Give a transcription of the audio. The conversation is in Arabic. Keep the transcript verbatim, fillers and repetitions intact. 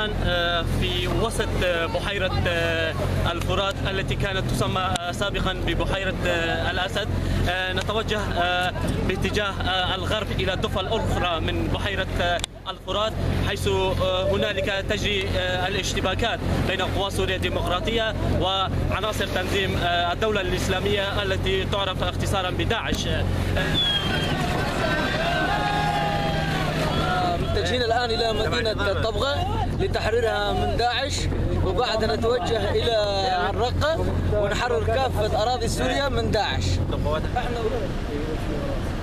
الآن في وسط بحيرة الفرات التي كانت تسمى سابقا ببحيرة الأسد. نتوجه باتجاه الغرب إلى الضفة الأخرى من بحيرة الفرات، حيث هنالك تجري الاشتباكات بين قوى سوريا الديمقراطية وعناصر تنظيم الدولة الإسلامية التي تعرف اختصارا بداعش. متجهين الآن إلى مدينة طبغة لتحريرها من داعش، وبعدها نتوجه إلى الرقة ونحرر كافة أراضي سوريا من داعش.